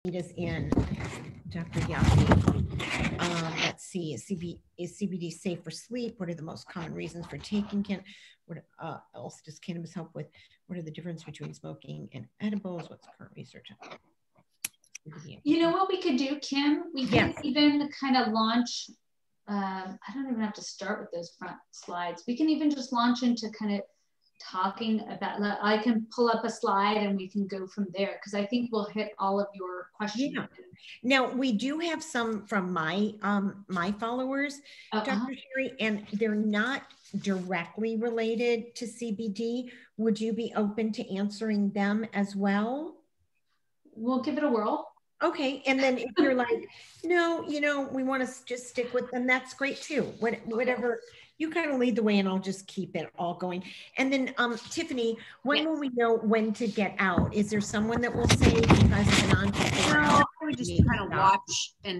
us in, Dr. Yapi. Let's see, is CBD safe for sleep? What are the most common reasons for taking what else does cannabis help with? What are the difference between smoking and edibles? What's the current research on? You know what we could do, Kim? We could even kind of launch, I don't even have to start with those front slides. We can even just launch into kind of talking about, I can pull up a slide and we can go from there, because I think we'll hit all of your questions. Yeah. Now we do have some from my my followers, Dr. Sherry, and they're not directly related to CBD. Would you be open to answering them as well? We'll give it a whirl. Okay, and then if you're like, no, you know, we want to just stick with them, that's great too. Whatever, you kind of lead the way and I'll just keep it all going. And then Tiffany, when will we know when to get out? Is there someone that will say you guys have been on before? No, I would just kind of watch, and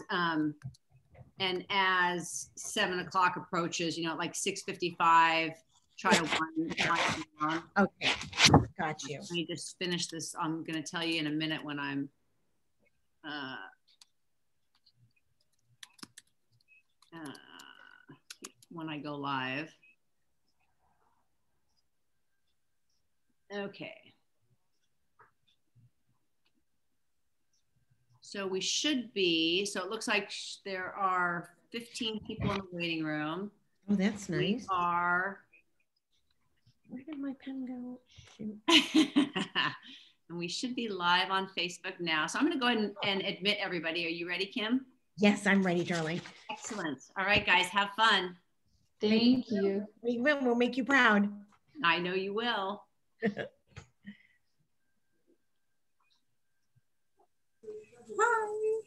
as 7 o'clock approaches, you know, like 6:55, try to wind. Okay, got you. Let me just finish this. I'm going to tell you in a minute when I'm when I go live. Okay. So we should be, so it looks like there are 15 people in the waiting room. Oh, that's nice. We are. Where did my pen go? And we should be live on Facebook now. So I'm going to go ahead and admit everybody. Are you ready, Kim? Yes, I'm ready, darling. Excellent. All right, guys, have fun. Thank you. We will. We'll make you proud. I know you will. Hi.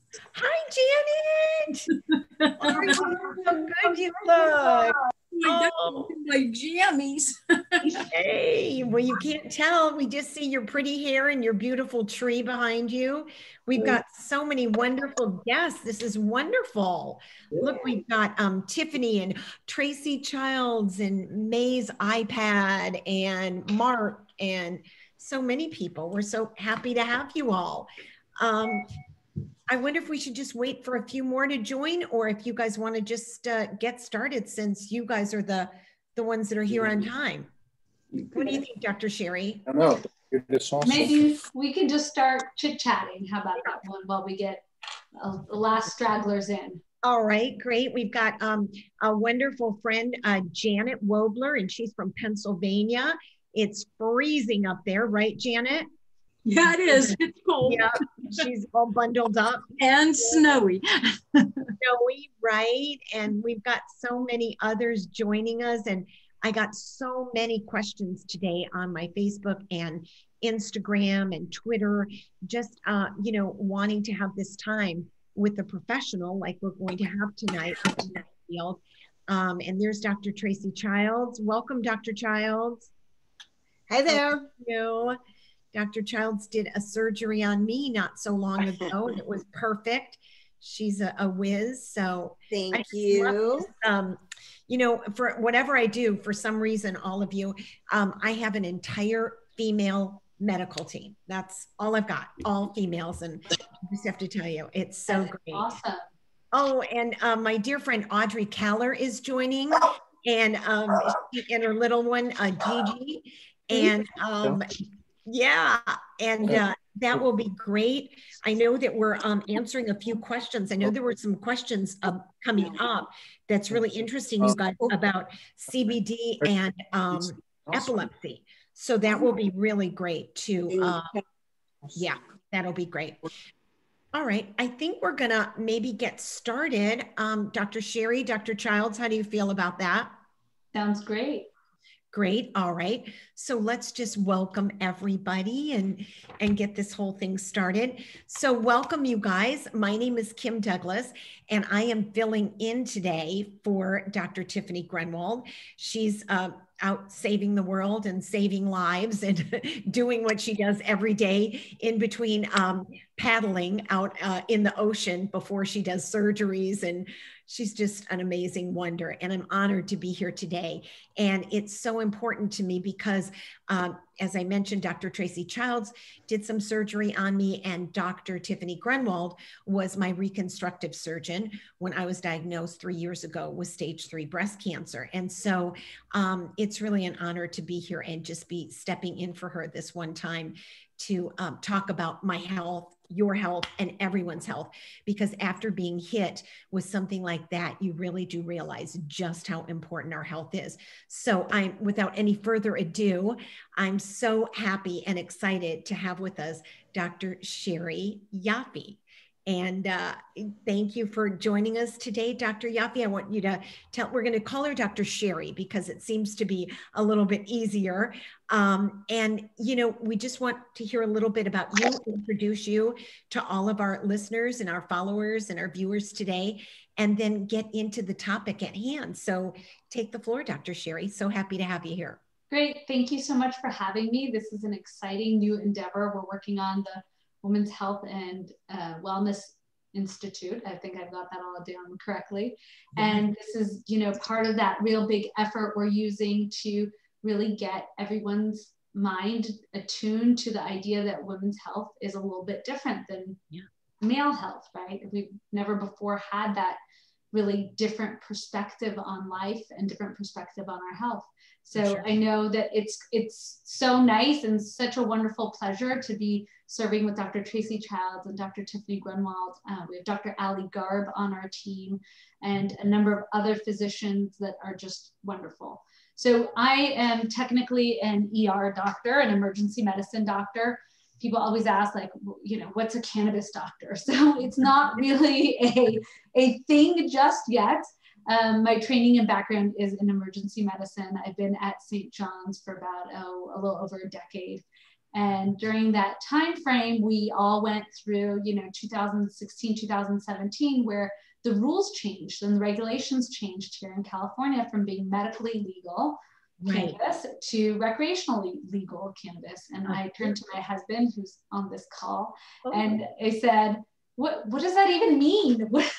Hi, Janet. Oh, so good you look. Oh, my jammies. Hey, well, you can't tell. We just see your pretty hair and your beautiful tree behind you. We've got so many wonderful guests. This is wonderful. Look, we've got Tiffany and Tracy Childs and May's iPad and Mark and so many people. We're so happy to have you all. I wonder if we should just wait for a few more to join, or if you guys want to just get started, since you guys are the ones that are here on time. What do you think, Dr. Sherry? I don't know. Awesome. Maybe we can just start chit-chatting. How about that one while we get the last stragglers in? All right, great. We've got a wonderful friend, Janet Wobler, and she's from Pennsylvania. It's freezing up there, right, Janet? Yeah, it is. It's cold. Yeah, she's all bundled up. And snowy. Snowy, right? And we've got so many others joining us. And I got so many questions today on my Facebook and Instagram and Twitter, just, you know, wanting to have this time with a professional like we're going to have tonight in that field. And there's Dr. Tracy Childs. Welcome, Dr. Childs. Hi there. Hello. Dr. Childs did a surgery on me not so long ago, and it was perfect. She's a whiz. So thank you. You know, for whatever I do, for some reason, all of you, I have an entire female medical team. That's all I've got, all females. And I just have to tell you, it's so great. Awesome. Oh, and my dear friend Audrey Kaller is joining, and her little one, Gigi. And yeah, and that will be great. I know that we're answering a few questions. I know there were some questions coming up that's really interesting, you guys, about CBD and epilepsy. So that will be really great too. Yeah, that'll be great. All right, I think we're gonna maybe get started. Dr. Sherry, Dr. Childs, how do you feel about that? Sounds great. Great. All right. So let's just welcome everybody and get this whole thing started. So welcome, you guys. My name is Kim Douglas, and I am filling in today for Dr. Tiffany Grenwald. She's out saving the world and saving lives and doing what she does every day in between paddling out in the ocean before she does surgeries. And she's just an amazing wonder. And I'm honored to be here today. And it's so important to me because, as I mentioned, Dr. Tracy Childs did some surgery on me, and Dr. Tiffany Grunwald was my reconstructive surgeon when I was diagnosed 3 years ago with stage 3 breast cancer. And so it's really an honor to be here and just be stepping in for her this one time to talk about my health, your health, and everyone's health. Because after being hit with something like that, you really do realize just how important our health is. So without any further ado, I'm so happy and excited to have with us Dr. Sherry Yaffe. And thank you for joining us today, Dr. Yaffe. I want you to we're going to call her Dr. Sherry because it seems to be a little bit easier. And, you know, we just want to hear a little bit about you, introduce you to all of our listeners and our followers and our viewers today, and then get into the topic at hand. So take the floor, Dr. Sherry. So happy to have you here. Great. Thank you so much for having me. This is an exciting new endeavor. We're working on the Women's Health and Wellness Institute. I think I've got that all down correctly. And this is, you know, part of that real big effort we're using to really get everyone's mind attuned to the idea that women's health is a little bit different than male health, right? We've never before had that really different perspective on life and different perspective on our health. So I know that it's so nice and such a wonderful pleasure to be serving with Dr. Tracy Childs and Dr. Tiffany Grunwald. We have Dr. Ali Garb on our team and a number of other physicians that are just wonderful. So I am technically an ER doctor, an emergency medicine doctor. People always ask, like, you know, what's a cannabis doctor? So it's not really a thing just yet. My training and background is in emergency medicine. I've been at St. John's for about a little over a decade. And during that time frame, we all went through, you know, 2016, 2017, where the rules changed and the regulations changed here in California from being medically legal cannabis to recreationally legal cannabis. And I turned to my husband, who's on this call, and I said, what does that even mean? What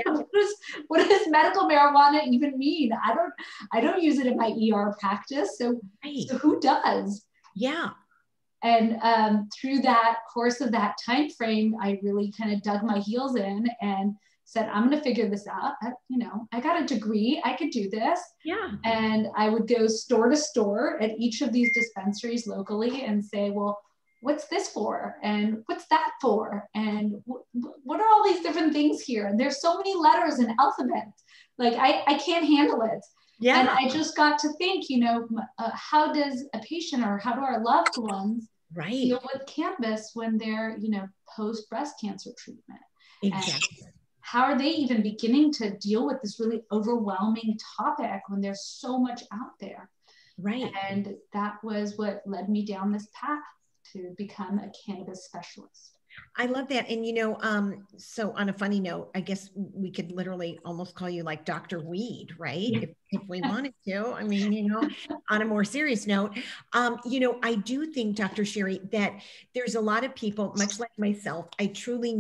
does medical marijuana even mean? I don't use it in my ER practice. So who does? Yeah. And through that course of that time frame, I really kind of dug my heels in and said, I'm going to figure this out. You know, I got a degree, I could do this. Yeah. And I would go store to store at each of these dispensaries locally and say, well, what's this for? And what's that for? And what are all these different things here? And there's so many letters and alphabets. Like I can't handle it. Yeah. And I just got to think, you know, how does a patient or how do our loved ones deal with cannabis when they're, you know, post breast cancer treatment? Exactly. And how are they even beginning to deal with this really overwhelming topic when there's so much out there? Right. And that was what led me down this path to become a cannabis specialist. I love that. And, you know, so on a funny note, I guess we could literally almost call you like Dr. Weed, right? If we wanted to. I mean, you know, on a more serious note, you know, I do think, Dr. Sherry, that there's a lot of people, much like myself, I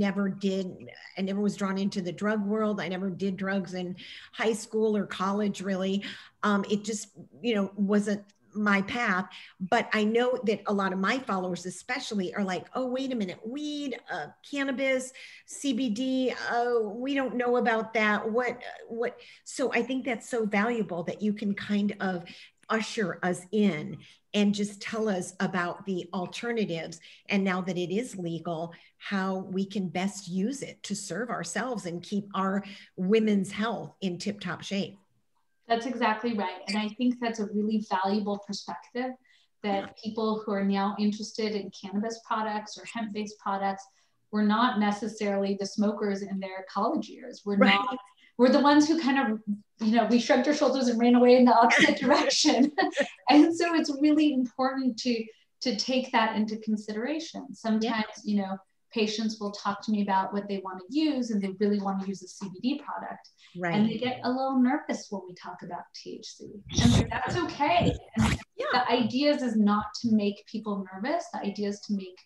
never was drawn into the drug world. I never did drugs in high school or college, really. It just, you know, wasn't my path, but I know that a lot of my followers especially are like, oh, wait a minute, weed, cannabis, CBD, we don't know about that. What? So I think that's so valuable that you can kind of usher us in and just tell us about the alternatives. And now that it is legal, how we can best use it to serve ourselves and keep our women's health in tip-top shape. That's exactly right. And I think that's a really valuable perspective that people who are now interested in cannabis products or hemp-based products, we're not necessarily the smokers in their college years. We're the ones who kind of, you know, we shrugged our shoulders and ran away in the opposite direction. And so it's really important to take that into consideration. Sometimes, you know, patients will talk to me about what they want to use and they really want to use a CBD product. Right. And they get a little nervous when we talk about THC. And that's okay. And the idea is not to make people nervous. The idea is to make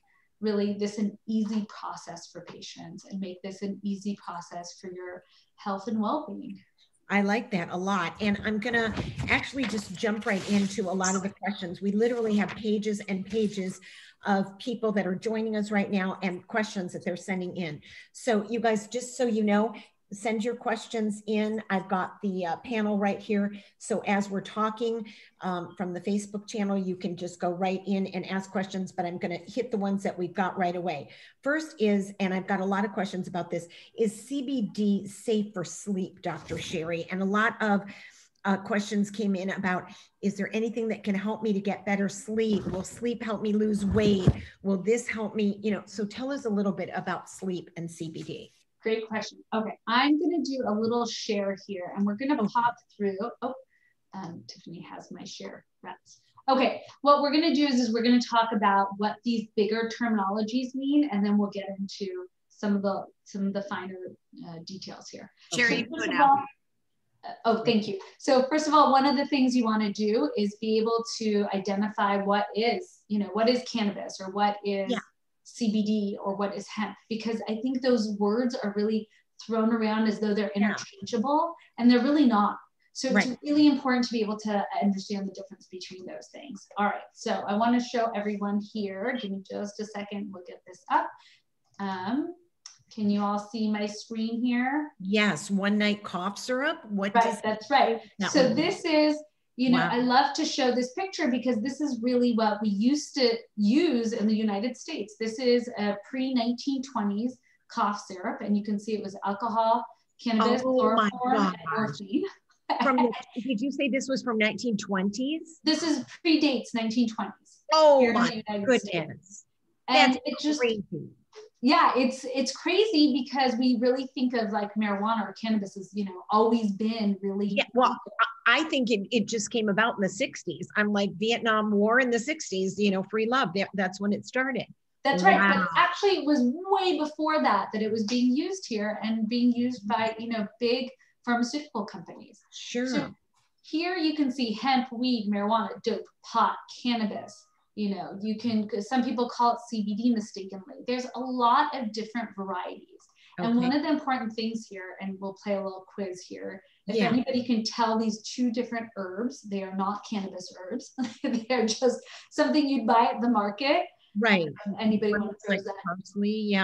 really this an easy process for patients and make this an easy process for your health and well-being. I like that a lot. And I'm going to actually just jump right into a lot of the questions. We literally have pages and pages of people that are joining us right now and questions that they're sending in. So you guys, just so you know, send your questions in. I've got the panel right here. So as we're talking from the Facebook channel, you can just go right in and ask questions, but I'm going to hit the ones that we've got right away. First is, and I've got a lot of questions about this, is CBD safe for sleep, Dr. Sherry? And a lot of questions came in about, is there anything that can help me to get better sleep? Will sleep help me lose weight? Will this help me? You know, so tell us a little bit about sleep and CBD. Great question. Okay, I'm going to do a little share here, and we're going to pop through. Tiffany has my share reps. Okay, what we're going to do is we're going to talk about what these bigger terminologies mean, and then we'll get into some of the finer details here. Sherry, so thank you. So first of all, one of the things you want to do is be able to identify what is cannabis, or what is CBD, or what is hemp, because I think those words are really thrown around as though they're interchangeable, and they're really not. So it's really important to be able to understand the difference between those things. All right, so I want to show everyone here. Give me just a second, we'll get this up. Can you all see my screen here? Yes, one night cough syrup. That's right. So this is, you know, I love to show this picture because this is really what we used to use in the United States. This is a pre-1920s cough syrup, and you can see it was alcohol, cannabis, chloroform, and morphine. Did you say this was from 1920s? This is predates 1920s. Oh my goodness. States. And it just crazy. Yeah, it's crazy because we really think of like marijuana or cannabis as, you know, always been really. Yeah, well, I think it just came about in the 60s. I'm like Vietnam War in the 60s, you know, free love. That's when it started. That's right. But actually it was way before that it was being used here and being used by, you know, big pharmaceutical companies. Sure. So here you can see hemp, weed, marijuana, dope, pot, cannabis. You know, you can, some people call it CBD mistakenly. There's a lot of different varieties. Okay. And one of the important things here, and we'll play a little quiz here, if anybody can tell these two different herbs, they are not cannabis herbs. They're just something you'd buy at the market. Right. Anybody want to throw like that? Parsley,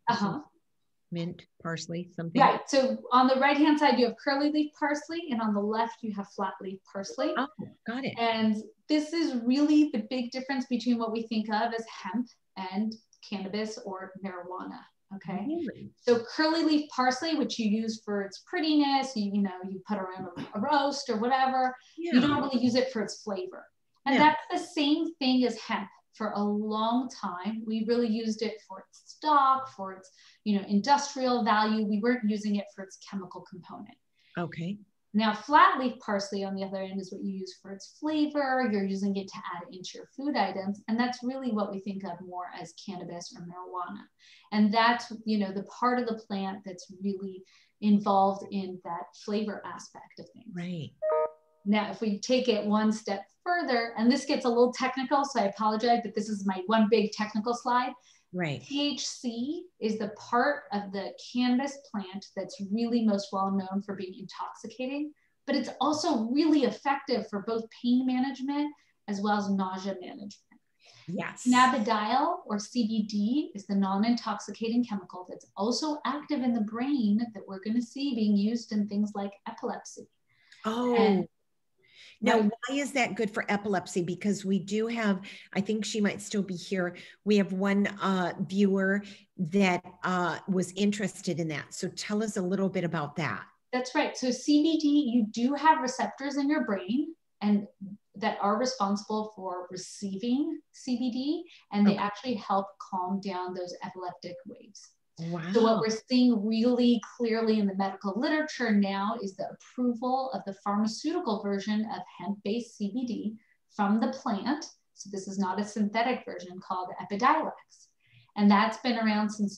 mint, parsley, something. Right. So on the right-hand side, you have curly leaf parsley, and on the left, you have flat leaf parsley. Oh, got it. And this is really the big difference between what we think of as hemp and cannabis or marijuana. Okay. Really? So curly leaf parsley, which you use for its prettiness, you put around a roast or whatever, you don't really use it for its flavor. And that's the same thing as hemp. For a long time, we really used it for its stock, for its, you know, industrial value. We weren't using it for its chemical component. Okay. Now, flat leaf parsley, on the other end, is what you use for its flavor. You're using it to add it into your food items. And that's really what we think of more as cannabis or marijuana. And that's, you know, the part of the plant that's really involved in that flavor aspect of things. Right. Now, if we take it one step further, and this gets a little technical, so I apologize, but this is my one big technical slide. Right. THC is the part of the cannabis plant that's really most well known for being intoxicating, but it's also really effective for both pain management as well as nausea management. Yes. Cannabidiol, or CBD, is the non-intoxicating chemical that's also active in the brain that we're going to see being used in things like epilepsy. Oh. Now, why is that good for epilepsy? Because we do have, I think she might still be here. We have one viewer that was interested in that. So tell us a little bit about that. That's right. So CBD, you do have receptors in your brain and that are responsible for receiving CBD, and they actually help calm down those epileptic waves. Wow. So what we're seeing really clearly in the medical literature now is the approval of the pharmaceutical version of hemp-based CBD from the plant. So this is not a synthetic version, called Epidiolex. And that's been around since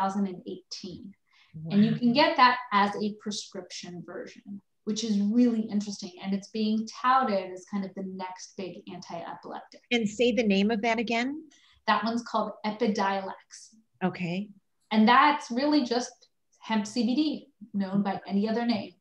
2018. Wow. And you can get that as a prescription version, which is really interesting. And it's being touted as kind of the next big anti-epileptic. And say the name of that again. That one's called Epidiolex. Okay. And that's really just hemp CBD, known by any other name.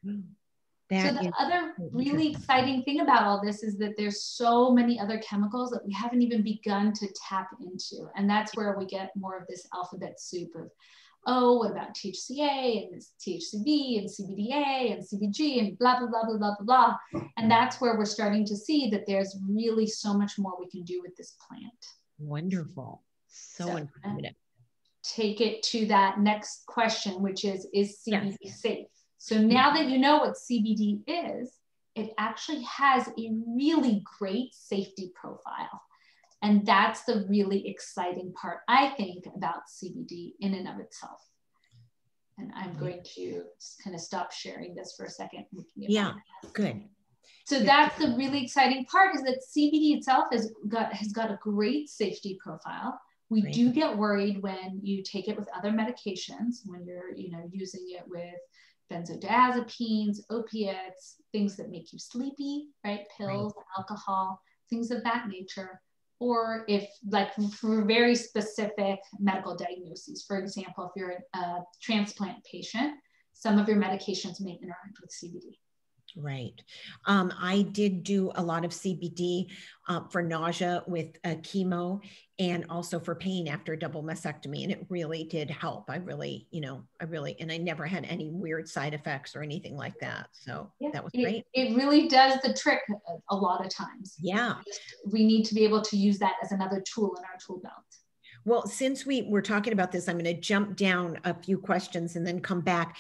So the other really exciting thing about all this is that there's so many other chemicals that we haven't even begun to tap into. And that's where we get more of this alphabet soup of, oh, what about THCA and THCV and CBDA and CBG and blah, blah, blah, blah, blah, blah, blah. And that's where we're starting to see that there's really so much more we can do with this plant. Wonderful. So informative. Take it to that next question, which is CBD safe? So now that you know what CBD is, it actually has a really great safety profile. And that's the really exciting part, I think, about CBD in and of itself. And I'm going to kind of stop sharing this for a second. Yeah, good. So that's the really exciting part, is that CBD itself has got a great safety profile. We do get worried when you take it with other medications, when you're, using it with benzodiazepines, opiates, things that make you sleepy, right? Pills, alcohol, things of that nature. Or if, like, for very specific medical diagnoses, for example, if you're a transplant patient, some of your medications may interact with CBD. Right. I did do a lot of CBD for nausea with chemo, and also for pain after double mastectomy. And it really did help. I really, and I never had any weird side effects or anything like that. So that was great. It really does the trick a lot of times. Yeah. We need to be able to use that as another tool in our tool belt. Well, since we were talking about this, I'm going to jump down a few questions and then come back.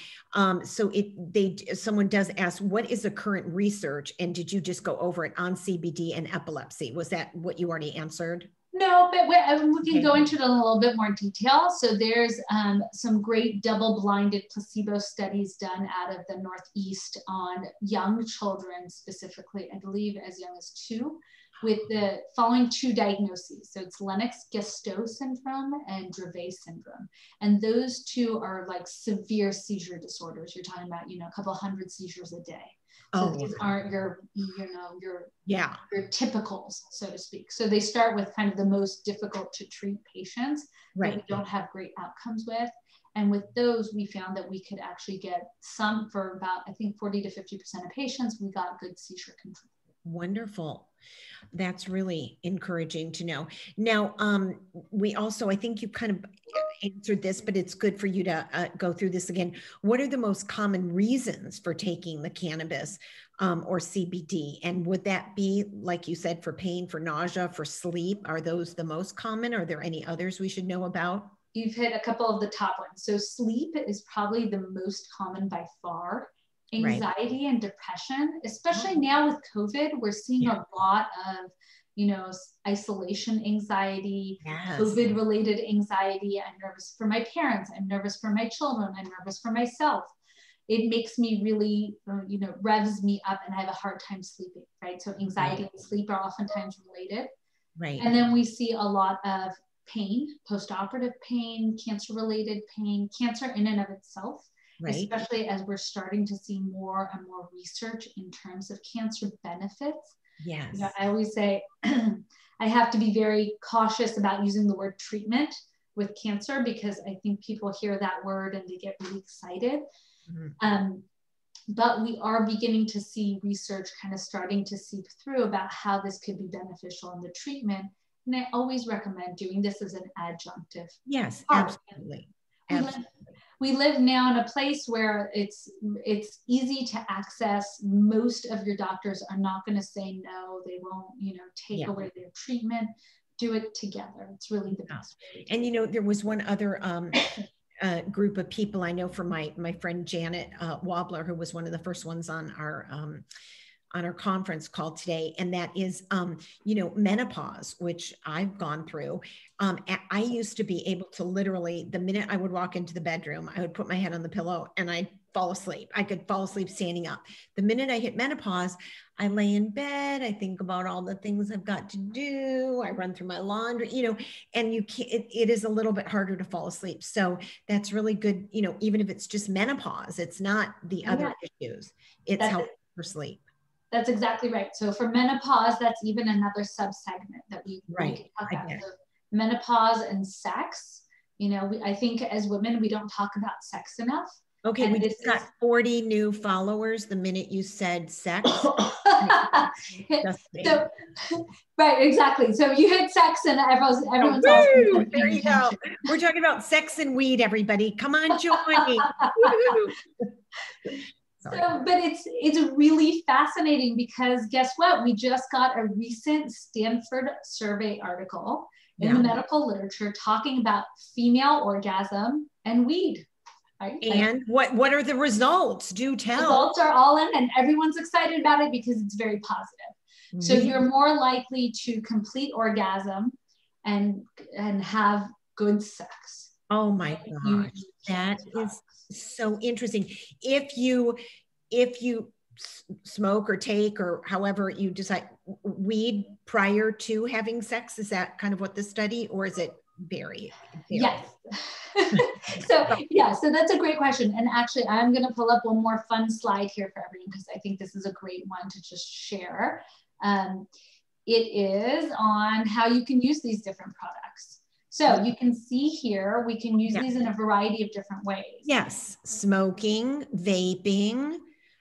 Someone does ask, what is the current research? And did you just go over it on CBD and epilepsy? Was that what you already answered? No, but we can go into it in a little bit more detail. So there's some great double-blinded placebo studies done out of the Northeast on young children, specifically, I believe as young as 2, with the following 2 diagnoses. So it's Lennox-Gastaut syndrome and Dravet syndrome. And those 2 are like severe seizure disorders. You're talking about, a couple hundred seizures a day. So these aren't your typicals, so to speak. So they start with kind of the most difficult to treat patients that we don't have great outcomes with. And with those, we found that we could actually get some, for about, I think 40 to 50% of patients, we got good seizure control. Wonderful. That's really encouraging to know. Now, we also, I think you kind of answered this, but it's good for you to go through this again. What are the most common reasons for taking the cannabis or CBD? And would that be, like you said, for pain, for nausea, for sleep? Are those the most common? Are there any others we should know about? You've hit a couple of the top ones. So sleep is probably the most common by far. Anxiety and depression, especially now with COVID, we're seeing a lot of, isolation anxiety, COVID-related anxiety. I'm nervous for my parents. I'm nervous for my children. I'm nervous for myself. It makes me really, revs me up, and I have a hard time sleeping, right? So anxiety and sleep are oftentimes related. Right. And then we see a lot of pain, post-operative pain, cancer-related pain, cancer in and of itself. Right. Especially as we're starting to see more and more research in terms of cancer benefits. Yes. I always say I have to be very cautious about using the word treatment with cancer, because I think people hear that word and they get really excited. Mm-hmm. But we are beginning to see research kind of starting to seep through about how this could be beneficial in the treatment. And I always recommend doing this as an adjunctive. Yes, absolutely. We live now in a place where it's easy to access. Most of your doctors are not going to say no. They won't, take away their treatment. Do it together. It's really the best way. And there was one other group of people I know from my friend Janet Wobbler, who was one of the first ones on our conference call today, and that is, menopause, which I've gone through. I used to be able to literally, the minute I would walk into the bedroom, I would put my head on the pillow and I'd fall asleep. I could fall asleep standing up. The minute I hit menopause, I lay in bed, I think about all the things I've got to do, I run through my laundry, and you can't, it is a little bit harder to fall asleep. So that's really good, even if it's just menopause, it's not the other issues, it's helpful for sleep. That's exactly right. So for menopause, that's even another subsegment that we can talk about. So menopause and sex. You know, I think as women, we don't talk about sex enough. Okay, and we just got 40 new followers the minute you said sex. So, right, exactly. So you hit sex and everyone's all there you go. We're talking about sex and weed, everybody. Come on, join me. So, but it's really fascinating because guess what? We just got a recent Stanford survey article in the medical literature talking about female orgasm and weed. Right? And what are the results? Do tell. Results are all in, and everyone's excited about it because it's very positive. So you're more likely to complete orgasm and have good sex. Oh my gosh, that is so interesting. If you smoke or take or however you decide weed prior to having sex, is that kind of what the study, or is it very? Yes. So that's a great question. And actually, I'm going to pull up one more fun slide here for everyone because I think this is a great one to just share. It is on how you can use these different products. So you can see here, we can use these in a variety of different ways. Yes, smoking, vaping,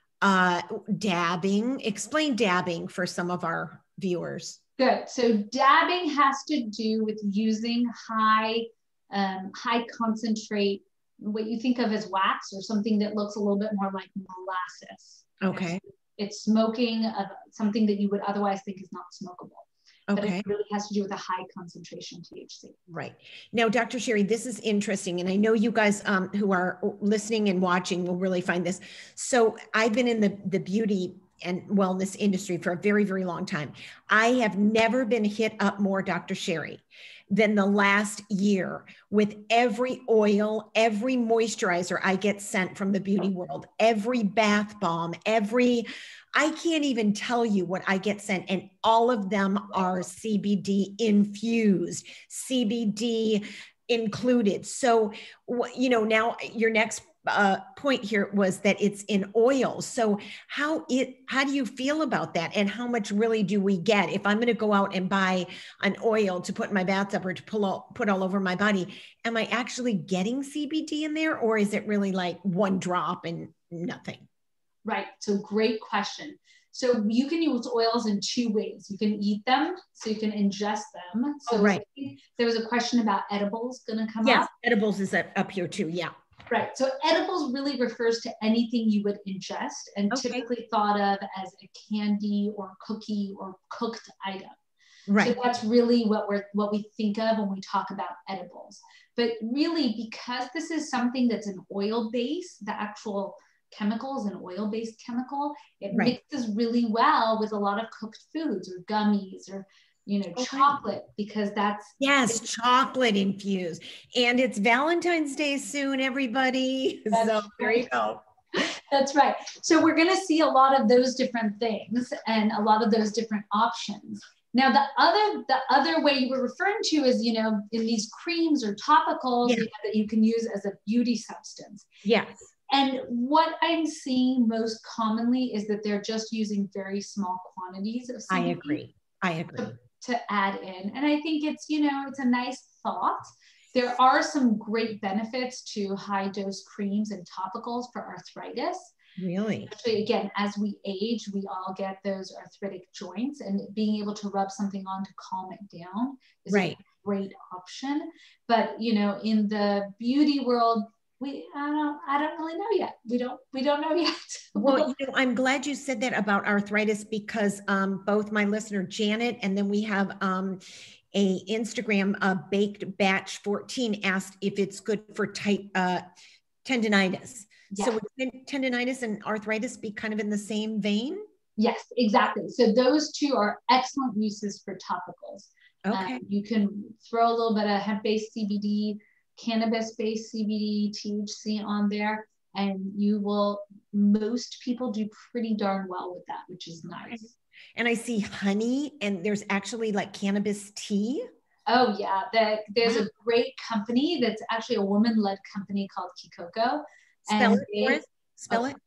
dabbing. Explain dabbing for some of our viewers. Good. So dabbing has to do with using high concentrate, what you think of as wax or something that looks a little bit more like molasses. Okay. It's smoking of something that you would otherwise think is not smokable. Okay. But it really has to do with a high concentration THC. Right. Now, Dr. Sherry, this is interesting. And I know you guys who are listening and watching will really find this. So I've been in the beauty and wellness industry for a very, very long time. I have never been hit up more, Dr. Sherry, than the last year with every oil, every moisturizer I get sent from the beauty world, every bath bomb, I can't even tell you what I get sent. And all of them are CBD infused, CBD included. So, now your next point here was that it's in oil. So how do you feel about that? And how much really do we get? If I'm going to go out and buy an oil to put in my bathtub or to put all over my body, am I actually getting CBD in there? Or is it really like one drop and nothing? Right. So great question. So you can use oils in two ways. You can eat them, so you can ingest them. So right. There was a question about edibles going to come up. Yes, edibles is up here too. Yeah. Right. So edibles really refers to anything you would ingest and typically thought of as a candy or cookie or cooked item. Right. So that's really what we think of when we talk about edibles. But really, because this is something that's an oil base, the actual chemical is an oil-based chemical, it mixes really well with a lot of cooked foods or gummies or chocolate, because that's chocolate infused. And it's Valentine's Day soon, everybody. So there you go. That's right. So we're going to see a lot of those different things and a lot of those different options. Now, the other way you were referring to is, in these creams or topicals that you can use as a beauty substance. Yes. And what I'm seeing most commonly is that they're just using very small quantities of CBD. I agree. To add in. And I think it's, it's a nice thought. There are some great benefits to high dose creams and topicals for arthritis. Really? Especially, again, as we age, we all get those arthritic joints, and being able to rub something on to calm it down is a great option. But, in the beauty world, I don't really know yet. We don't know yet. Well, I'm glad you said that about arthritis, because both my listener Janet and then we have a Instagram Baked Batch 14 asked if it's good for tendinitis. Yes. So would tendinitis and arthritis be kind of in the same vein? Yes, exactly. So those two are excellent uses for topicals. Okay. You can throw a little bit of hemp-based CBD, cannabis-based CBD, THC on there, and most people do pretty darn well with that, which is nice. And I see honey, and there's actually like cannabis tea. Oh yeah, there's a great company that's actually a woman-led company called Kikoko. Spell it.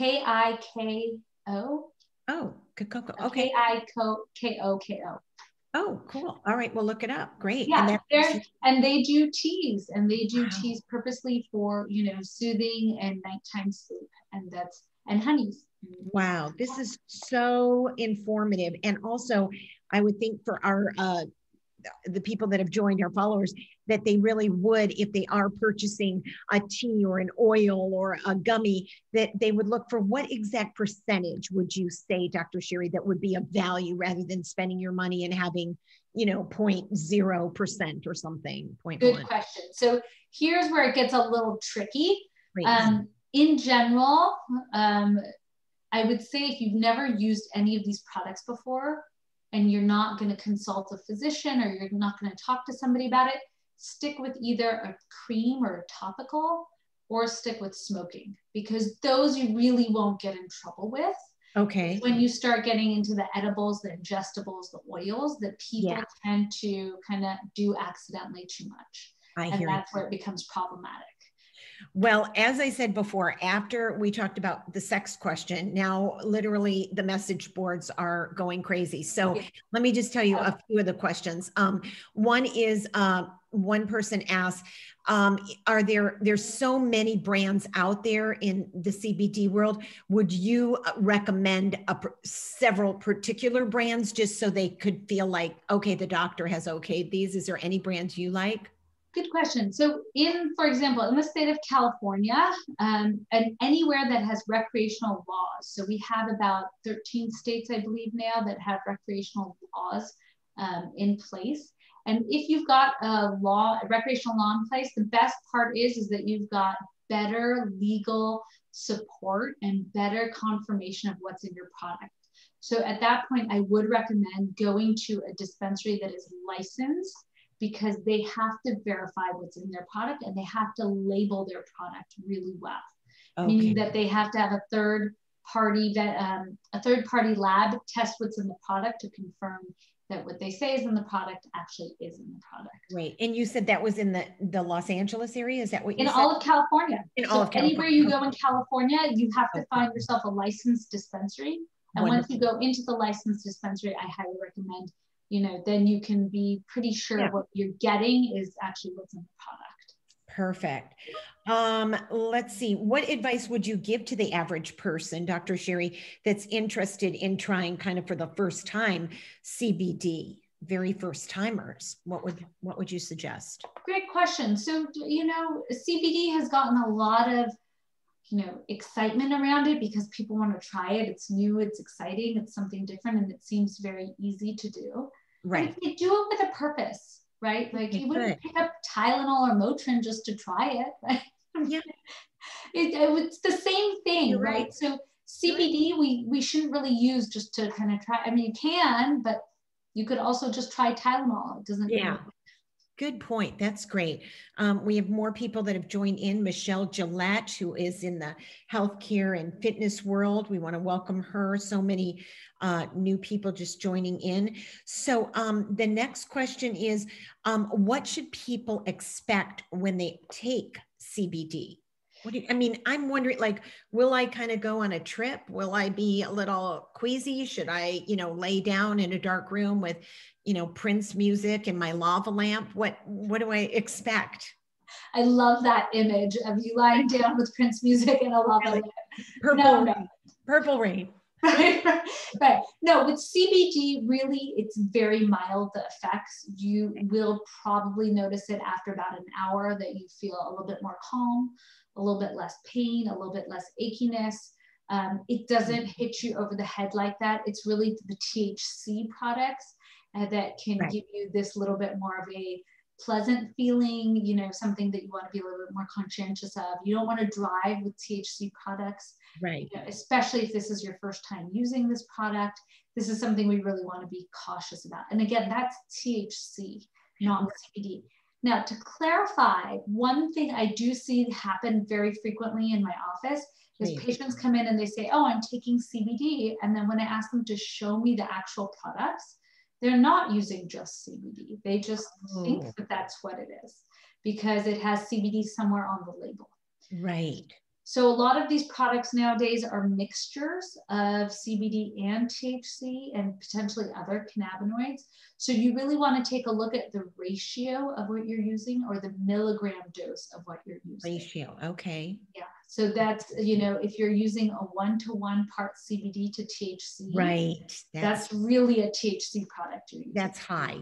Kiko. Oh, Kikoko. Okay. Kikoko. Oh, cool. All right, we'll look it up. Great. Yeah, and they do teas, Wow. teas purposely for, soothing and nighttime sleep, and honeys. Wow, this is so informative. And also, I would think for our the people that have joined, our followers, that they really would, if they are purchasing a tea or an oil or a gummy, that they would look for what exact percentage would you say, Dr. Sherry, that would be of value rather than spending your money and having, 0.0% or something. Good question. So here's where it gets a little tricky. Great. In general, I would say if you've never used any of these products before, and you're not going to consult a physician or you're not going to talk to somebody about it, stick with either a cream or a topical, or stick with smoking, because those you really won't get in trouble with. Okay. When you start getting into the edibles, the ingestibles, the oils, that people tend to kind of do accidentally too much. And that's where it becomes problematic. Well, as I said before, after we talked about the sex question, now literally the message boards are going crazy. So let me just tell you a few of the questions. One is, one person asked, there's so many brands out there in the CBD world. Would you recommend several particular brands just so they could feel like, okay, the doctor has okayed these? Is there any brands you like? Good question. So for example, in the state of California, and anywhere that has recreational laws, so we have about 13 states, I believe now, that have recreational laws in place. And if you've got a recreational law in place, the best part is that you've got better legal support and better confirmation of what's in your product. So at that point, I would recommend going to a dispensary that is licensed, because they have to verify what's in their product and they have to label their product really well. Meaning that they have to have a third party lab test what's in the product to confirm that what they say is in the product actually is in the product. Right. And you said that was in the Los Angeles area? Is that what you said? In all of California. In all of California. Anywhere you go in California, you have to find yourself a licensed dispensary. And once you go into the licensed dispensary, I highly recommend, then you can be pretty sure what you're getting is actually what's in the product. Perfect. Let's see. What advice would you give to the average person, Dr. Sherry, that's interested in trying kind of for the first time CBD, very first timers? What would you suggest? Great question. So, CBD has gotten a lot of excitement around it because people want to try it. It's new, it's exciting, it's something different, and it seems very easy to do. Right. But you do it with a purpose, right? Like you wouldn't pick up Tylenol or Motrin just to try it, right? Yeah. It's the same thing, right? So CBD, we shouldn't really use just to kind of try. I mean, you can, but you could also just try Tylenol. It doesn't. Yeah. Good point. That's great. We have more people that have joined in. Michelle Gillette, who is in the healthcare and fitness world. We want to welcome her. So many new people just joining in. So the next question is, what should people expect when they take CBD? I'm wondering, like, will I kind of go on a trip? Will I be a little queasy? Should I, lay down in a dark room with, Prince music and my lava lamp? What do I expect? I love that image of you lying down with Prince music and a lava lamp. Purple rain. Right. No, with CBD, really, it's very mild, the effects. You will probably notice it after about an hour that you feel a little bit more calm, a little bit less pain, a little bit less achiness. It doesn't hit you over the head like that. It's really the THC products that can give you this little bit more of a pleasant feeling, something that you want to be a little bit more conscientious of. You don't want to drive with THC products, right? Especially if this is your first time using this product. This is something we really want to be cautious about. And again, that's THC, not CBD. Now, to clarify, one thing I do see happen very frequently in my office is patients come in and they say, oh, I'm taking CBD. And then when I ask them to show me the actual products, they're not using just CBD. They just think that that's what it is because it has CBD somewhere on the label. Right. So a lot of these products nowadays are mixtures of CBD and THC and potentially other cannabinoids. So you really want to take a look at the ratio of what you're using or the milligram dose of what you're using. Ratio, okay. Yeah, so that's, you know, if you're using a 1-to-1 part CBD to THC, right, that's really a THC product you're using. That's high,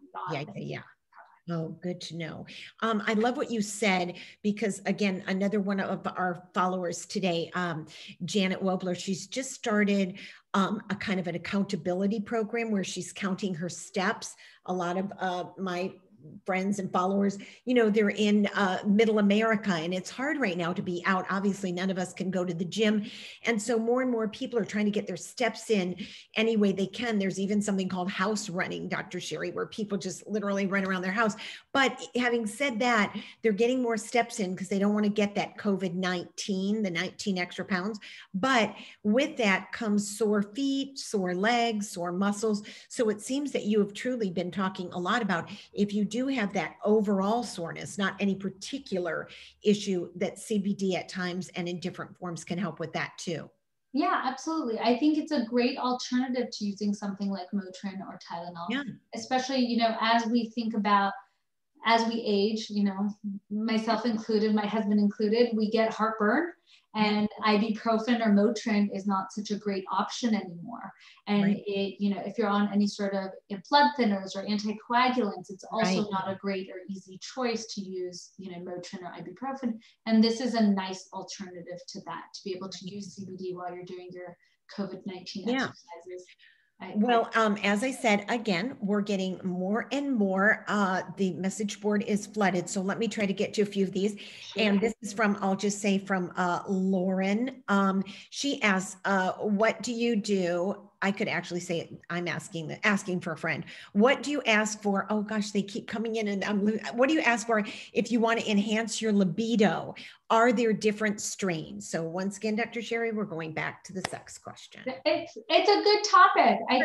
yeah. Oh, good to know. I love what you said, because again, another one of our followers today, Janet Wobler, she's just started a kind of an accountability program where she's counting her steps. A lot of my friends and followers, you know, they're in middle America, and it's hard right now to be out. Obviously, none of us can go to the gym. And so more and more people are trying to get their steps in any way they can. There's even something called house running, Dr. Sherry, where people just literally run around their house. But having said that, they're getting more steps in because they don't want to get that COVID-19, the 19 extra pounds. But with that comes sore feet, sore legs, sore muscles. So it seems that you have truly been talking a lot about, if you do have that overall soreness, not any particular issue, that CBD at times and in different forms can help with that too. Yeah, absolutely. I think it's a great alternative to using something like Motrin or Tylenol, especially, you know, as we think about, as we age, you know, myself included, my husband included, we get heartburn, and ibuprofen or Motrin is not such a great option anymore. And it, you know, if you're on any sort of blood thinners or anticoagulants, it's also not a great or easy choice to use, you know, Motrin or ibuprofen. And this is a nice alternative to that, to be able to use CBD while you're doing your COVID-19 exercises. Well, as I said, again, we're getting more and more, the message board is flooded. So let me try to get to a few of these. And this is from, I'll just say from Lauren. She asks, what do you do? I could actually say I'm asking for a friend. What do you ask for? Oh gosh, they keep coming in, and what do you ask for if you want to enhance your libido? Are there different strains? So once again, Dr. Sherry, we're going back to the sex question. It's a good topic. I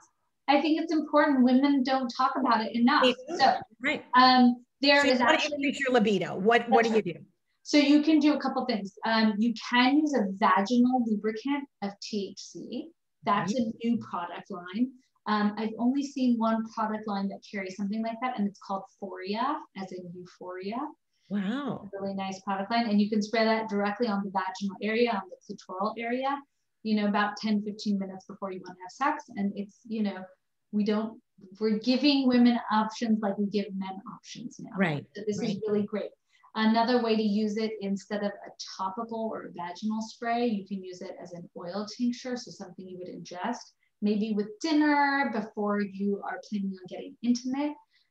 think it's important. Women don't talk about it enough. So there is actually, increase your libido. What do you do? So you can do a couple things. You can use a vaginal lubricant of THC. That's a new product line. I've only seen one product line that carries something like that, and it's called Foria, as in euphoria. Wow. It's a really nice product line. And you can spray that directly on the vaginal area, on the clitoral area, you know, about 10, 15 minutes before you want to have sex. And it's, you know, we're giving women options like we give men options now. Right. So this is really great. Another way to use it, instead of a topical or a vaginal spray, you can use it as an oil tincture, so something you would ingest, maybe with dinner before you are planning on getting intimate.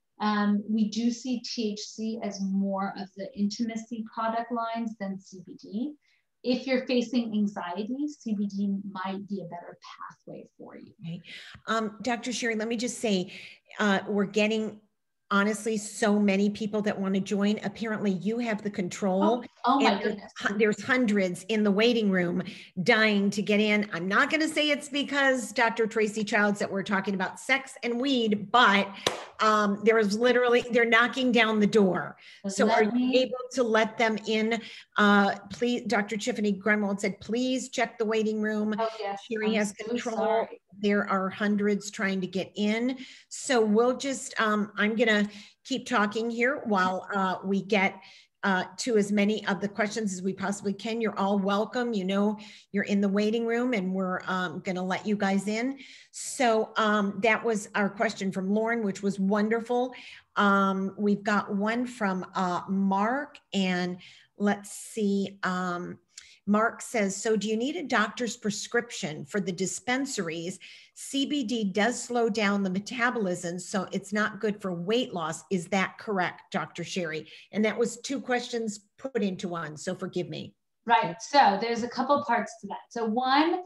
We do see THC as more of the intimacy product lines than CBD. If you're facing anxiety, CBD might be a better pathway for you. Okay. Dr. Sherry, let me just say, we're getting, honestly, so many people that want to join. Apparently you have the control. Oh my goodness. There's hundreds in the waiting room dying to get in. I'm not going to say it's because Dr. Tracy Childs that we're talking about sex and weed, but there's literally, they're knocking down the door. So are you able to let them in? Please, Dr. Tiffany Grunwald said, please check the waiting room. Oh, yes. Sherry has control. There are hundreds trying to get in. So we'll just, I'm going to keep talking here while we get to as many of the questions as we possibly can. You're all welcome. You know, you're in the waiting room, and we're going to let you guys in. So that was our question from Lauren, which was wonderful. We've got one from Mark, and let's see. Mark says, so do you need a doctor's prescription for the dispensaries? CBD does slow down the metabolism, so it's not good for weight loss. Is that correct, Dr. Sherry? And that was two questions put into one, so forgive me. Right, so there's a couple parts to that. So one,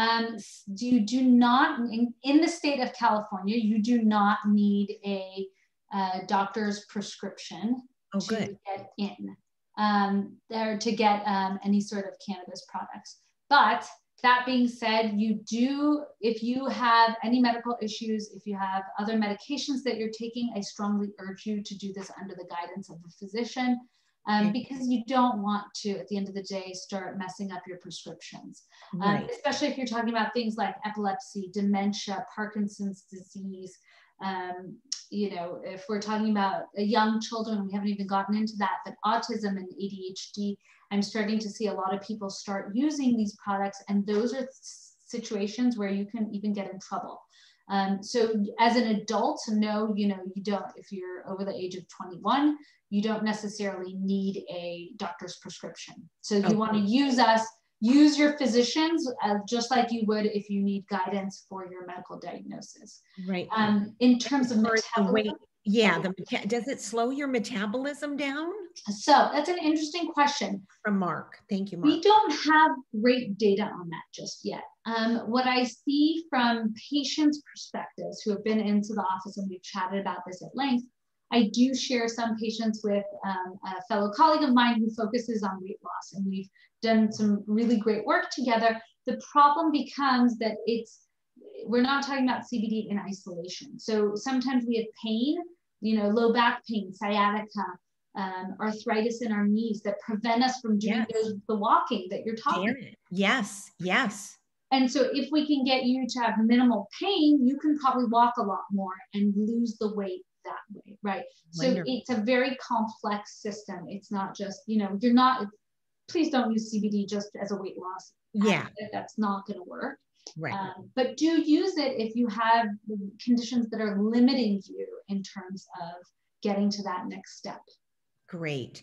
you do not, in the state of California, you do not need a doctor's prescription to get in. There to get any sort of cannabis products. But that being said, you do, if you have any medical issues, if you have other medications that you're taking, I strongly urge you to do this under the guidance of a physician. because you don't want to, at the end of the day, start messing up your prescriptions. Right. Especially if you're talking about things like epilepsy, dementia, Parkinson's disease. You know, if we're talking about young children, we haven't even gotten into that, but autism and ADHD, I'm starting to see a lot of people start using these products, and those are situations where you can even get in trouble. So as an adult, no, you know, you don't, if you're over the age of 21, you don't necessarily need a doctor's prescription. So you want to use your physicians just like you would if you need guidance for your medical diagnosis. Right. In terms of metabolism. Yeah, does it slow your metabolism down? So that's an interesting question. From Mark. Thank you, Mark. We don't have great data on that just yet. What I see from patients' perspectives who have been into the office, and we've chatted about this at length, I do share some patients with a fellow colleague of mine who focuses on weight loss, and we've done some really great work together. The problem becomes that we're not talking about CBD in isolation. So sometimes we have pain, you know, low back pain, sciatica, arthritis in our knees that prevent us from doing the walking that you're talking about. Yes, yes. And so if we can get you to have minimal pain, you can probably walk a lot more and lose the weight that way, right? Wonderful. So it's a very complex system. It's not just, you know, please don't use CBD just as a weight loss. Yeah. That's not going to work. Right. But do use it if you have conditions that are limiting you in terms of getting to that next step. Great.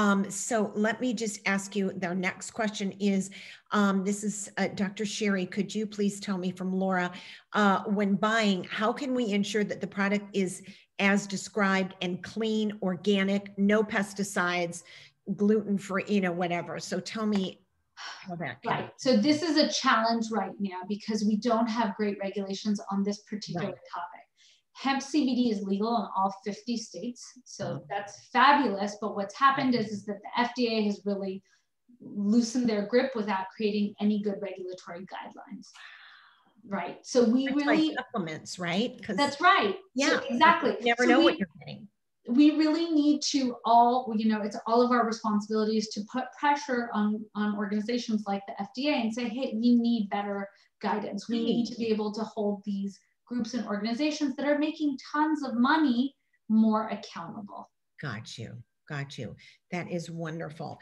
So let me just ask you, the next question is, this is Dr. Sherry, could you please tell me from Laura, when buying, how can we ensure that the product is as described and clean, organic, no pesticides, gluten-free, you know, whatever. So tell me how that can. Right. So this is a challenge right now because we don't have great regulations on this particular topic. Hemp CBD is legal in all 50 states. So that's fabulous. But what's happened is that the FDA has really loosened their grip without creating any good regulatory guidelines. Right. So we That's really like supplements, right? That's right. Yeah, so exactly. You never know what you're getting. We really need to it's all of our responsibilities to put pressure on organizations like the FDA and say, hey, we need better guidance. We need to be able to hold these groups and organizations that are making tons of money more accountable. Got you. That is wonderful.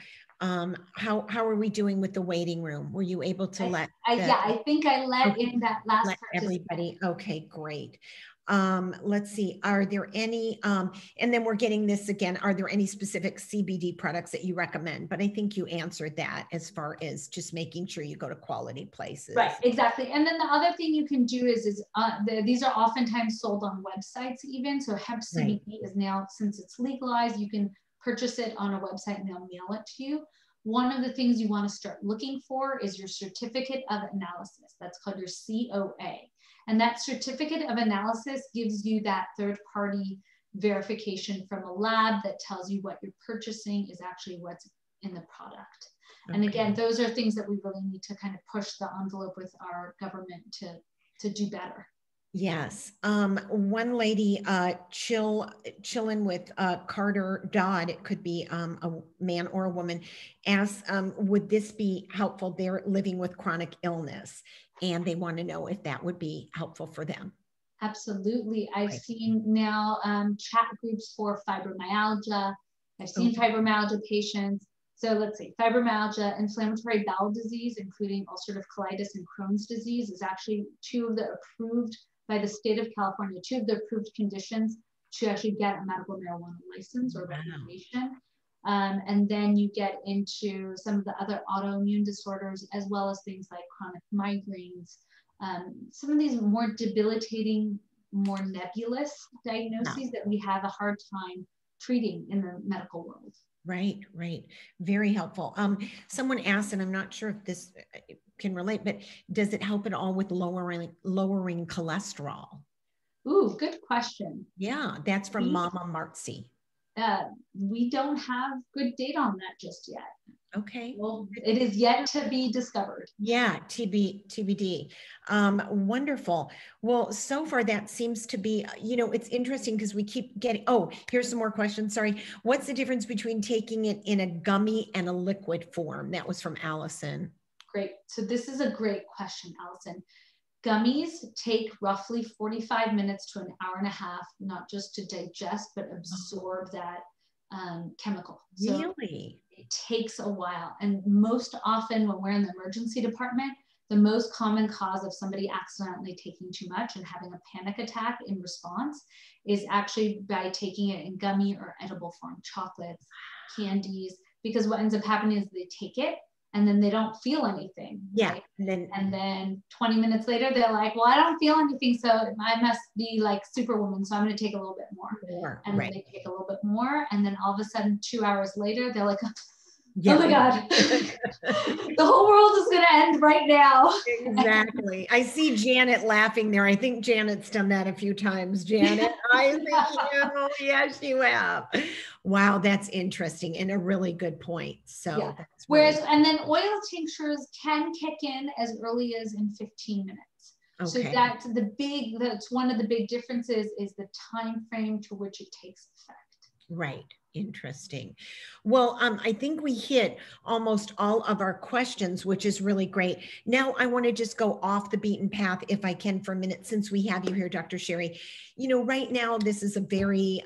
How are we doing with the waiting room? Were you able to I think I let in that last everybody. Okay, great. Let's see, are there any, and then we're getting this again, are there any specific CBD products that you recommend? But I think you answered that as far as just making sure you go to quality places. Right, exactly. And then the other thing you can do is these are oftentimes sold on websites even. So hemp CBD is now, since it's legalized, you can purchase it on a website and they'll mail it to you. One of the things you want to start looking for is your certificate of analysis. That's called your COA. And that certificate of analysis gives you that third-party verification from a lab that tells you what you're purchasing is actually what's in the product. Okay. And again, those are things that we really need to kind of push the envelope with our government to do better. Yes. One lady, chilling with Carter Dodd, it could be a man or a woman, asks, would this be helpful? They're living with chronic illness and they want to know if that would be helpful for them. Absolutely. I've seen now chat groups for fibromyalgia. I've seen fibromyalgia patients. So let's see, fibromyalgia, inflammatory bowel disease, including ulcerative colitis and Crohn's disease, is actually two of the approved by the state of California, two of the approved conditions to actually get a medical marijuana license or recommendation. And then you get into some of the other autoimmune disorders, as well as things like chronic migraines, some of these more debilitating, more nebulous diagnoses that we have a hard time treating in the medical world. Right. Very helpful. Someone asked, and I'm not sure if this can relate, but does it help at all with lowering cholesterol? Ooh, good question. Yeah, that's from Mama Marcy. We don't have good data on that just yet. Okay. Well, it is yet to be discovered. Yeah, TBD. Wonderful. Well, so far that seems to be, it's interesting because we keep getting, oh, here's some more questions. Sorry. What's the difference between taking it in a gummy and a liquid form? That was from Allison. Great. So this is a great question, Allison. Gummies take roughly 45 minutes to an hour and a half, not just to digest, but absorb that chemical. Really? So it takes a while. And most often when we're in the emergency department, the most common cause of somebody accidentally taking too much and having a panic attack in response is actually by taking it in gummy or edible form, chocolates, candies, because what ends up happening is they take it and then they don't feel anything. Yeah. Right? And then 20 minutes later, they're like, well, I don't feel anything. So I must be like Superwoman. So I'm going to take a little bit more. And then they take a little bit more. And then all of a sudden, 2 hours later, they're like, oh my God, the whole world is going to end right now. Exactly. I see Janet laughing there. I think Janet's done that a few times. Janet, I think yes, you have. Wow, that's interesting and a really good point. So, yeah. Whereas, and then oil tinctures can kick in as early as in 15 minutes. Okay. So that's one of the big differences is the time frame to which it takes effect. Right. Interesting. Well, I think we hit almost all of our questions, which is really great. Now I want to just go off the beaten path if I can for a minute, since we have you here, Dr. Sherry. Right now, this is a very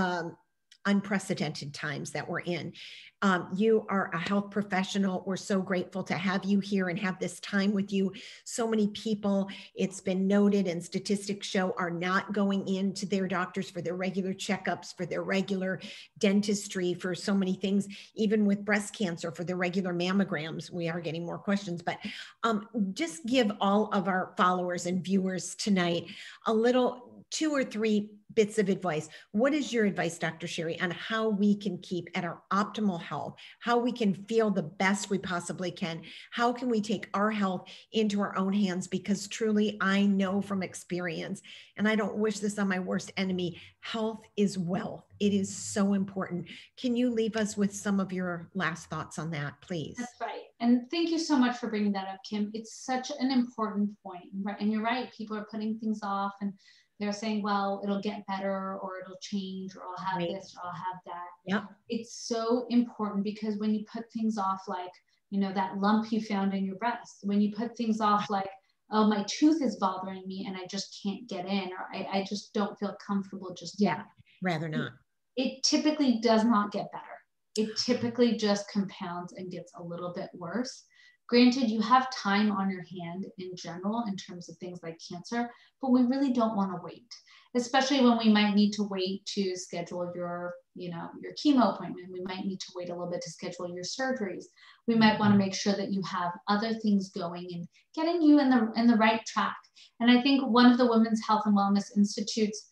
unprecedented times that we're in. You are a health professional. We're so grateful to have you here and have this time with you. So many people, it's been noted and statistics show, are not going into their doctors for their regular checkups, for their regular dentistry, for so many things, even with breast cancer, for their regular mammograms. We are getting more questions, but just give all of our followers and viewers tonight a little 2 or 3 bits of advice. What is your advice, Dr. Sherry, on how we can keep at our optimal health, how we can feel the best we possibly can? How can we take our health into our own hands? Because truly, I know from experience, and I don't wish this on my worst enemy, health is wealth. It is so important. Can you leave us with some of your last thoughts on that, please? That's right. And thank you so much for bringing that up, Kim. It's such an important point. And you're right. People are putting things off and they're saying, well, it'll get better or it'll change or I'll have this or I'll have that. Yeah. It's so important because when you put things off, like, that lump you found in your breast, when you put things off like, oh, my tooth is bothering me and I just can't get in, or I just don't feel comfortable just yet. Rather not. It typically does not get better. It typically just compounds and gets a little bit worse. Granted, you have time on your hand in general in terms of things like cancer, but we really don't want to wait, especially when we might need to wait to schedule your chemo appointment. We might need to wait a little bit to schedule your surgeries. We might want to make sure that you have other things going and getting you in the right track. And I think one of the Women's Health and Wellness Institute's,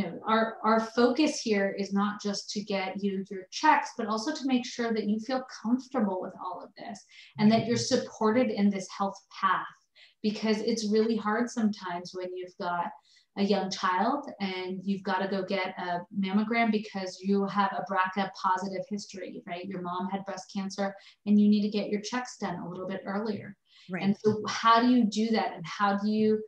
our focus here is not just to get you your checks, but also to make sure that you feel comfortable with all of this and that you're supported in this health path, because it's really hard sometimes when you've got a young child and you've got to go get a mammogram because you have a BRCA positive history, right? Your mom had breast cancer and you need to get your checks done a little bit earlier. Right. And so how do you do that? And how do you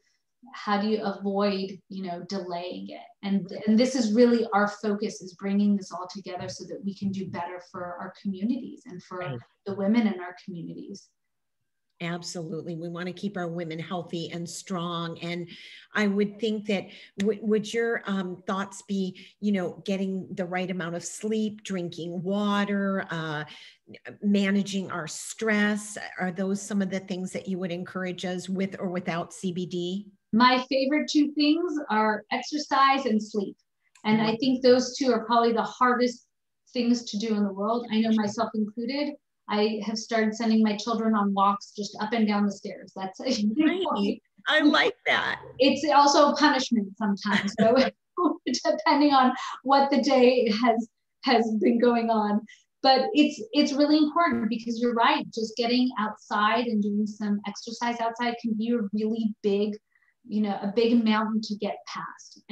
avoid, delaying it? And this is really our focus, is bringing this all together so that we can do better for our communities and for the women in our communities. Absolutely. We want to keep our women healthy and strong. And I would think that would your thoughts be, getting the right amount of sleep, drinking water, managing our stress? Are those some of the things that you would encourage us with or without CBD? My favorite 2 things are exercise and sleep. And I think those 2 are probably the hardest things to do in the world. I know myself included. I have started sending my children on walks just up and down the stairs. That's right. I like that. It's also a punishment sometimes, so depending on what the day has been going on. But it's really important because you're right. Just getting outside and doing some exercise outside can be a really big, a big mountain to get past. And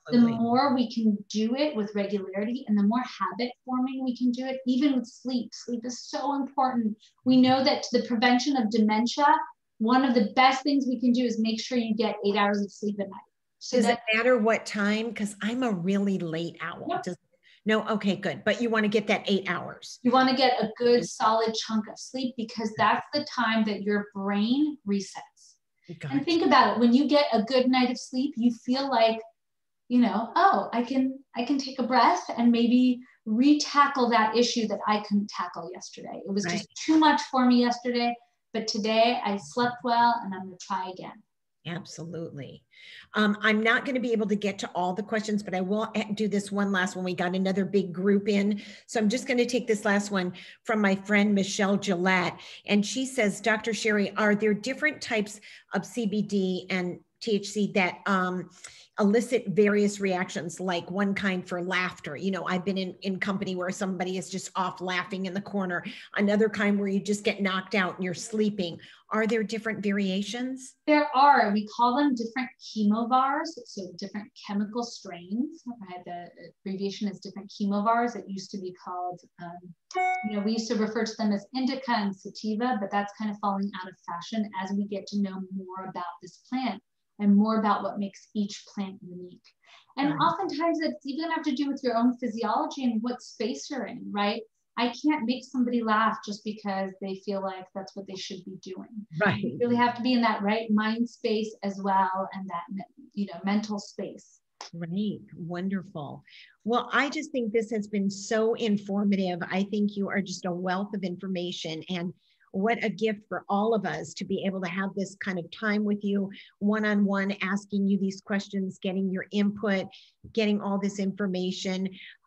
the more we can do it with regularity and the more habit forming we can do it, even with sleep. Sleep is so important. We know that to the prevention of dementia, one of the best things we can do is make sure you get 8 hours of sleep at night. So does it matter what time? Because I'm a really late owl. Yep. No, okay, good. But you want to get that 8 hours. You want to get a good solid chunk of sleep because that's the time that your brain resets. Gotcha. And think about it. When you get a good night of sleep, you feel like, you know, oh, I can take a breath and maybe re-tackle that issue that I couldn't tackle yesterday. It was just too much for me yesterday, but today I slept well and I'm going to try again. Absolutely. I'm not going to be able to get to all the questions, but I will do this one last one. We got another big group in. So I'm just going to take this last one from my friend, Michelle Gillette. And she says, Dr. Sherry, are there different types of CBD and THC that elicit various reactions, like one kind for laughter? You know, I've been in company where somebody is just off laughing in the corner, another kind where you just get knocked out and you're sleeping. Are there different variations? There are. We call them different chemovars, so different chemical strains. Right? The abbreviation is different chemovars. It used to be called, you know, we used to refer to them as indica and sativa, but that's kind of falling out of fashion as we get to know more about this plant and more about what makes each plant unique. And oftentimes it's even have to do with your own physiology and what space you're in, right? I can't make somebody laugh just because they feel like that's what they should be doing. Right. You really have to be in that right mind space as well, and that, you know, mental space. Right. Wonderful. Well, I just think this has been so informative. I think you are just a wealth of information, and what a gift for all of us to be able to have this kind of time with you, one-on-one, asking you these questions, getting your input, getting all this information.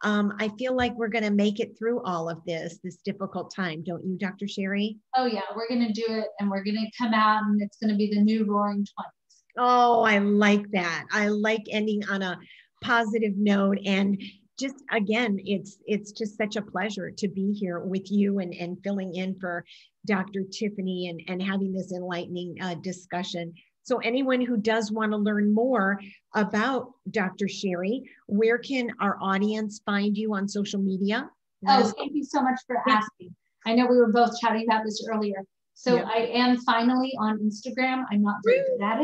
I feel like we're going to make it through all of this difficult time. Don't you, Dr. Sherry? Oh yeah, we're going to do it, and we're going to come out, and it's going to be the new Roaring 20s. Oh, I like that. I like ending on a positive note. And just, again, it's just such a pleasure to be here with you and filling in for Dr. Tiffany and having this enlightening discussion. So anyone who does want to learn more about Dr. Sherry, where can our audience find you on social media? Oh, thank you so much for asking. I know we were both chatting about this earlier. So I am finally on Instagram. I'm not very good at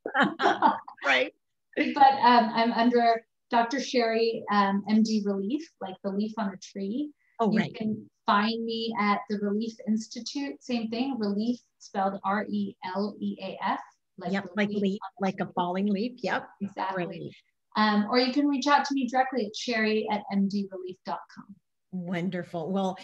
it. Right. But I'm under Dr. Sherry, MD Relief, like the leaf on a tree. Oh, you right. can find me at the Relief Institute, same thing, Relief spelled R-E-L-E-A-F. Like leaf, like a falling leaf. Yep. Exactly. Or you can reach out to me directly at sherry@mdrelief.com. Wonderful. Well,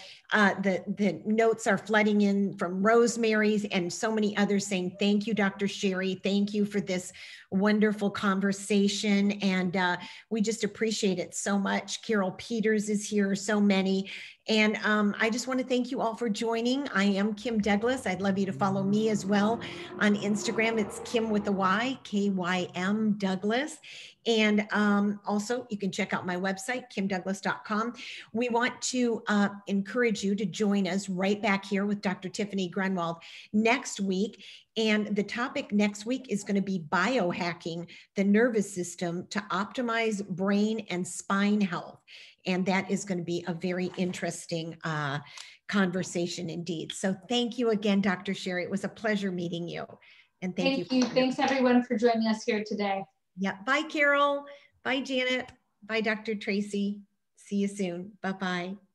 the notes are flooding in from Rosemary's and so many others saying, thank you, Dr. Sherry. Thank you for this wonderful conversation. And we just appreciate it so much. Carol Peters is here, so many. And I just want to thank you all for joining. I am Kim Douglas. I'd love you to follow me as well on Instagram. It's Kim with a Y, K-Y-M Douglas. And also you can check out my website, kimdouglas.com. We want to encourage you to join us right back here with Dr. Tiffany Grunwald next week. And the topic next week is going to be biohacking the nervous system to optimize brain and spine health. And that is going to be a very interesting conversation indeed. So thank you again, Dr. Sherry. It was a pleasure meeting you. And thank you. Thanks everyone for joining us here today. Yeah. Bye, Carol. Bye, Janet. Bye, Dr. Tracy. See you soon. Bye-bye.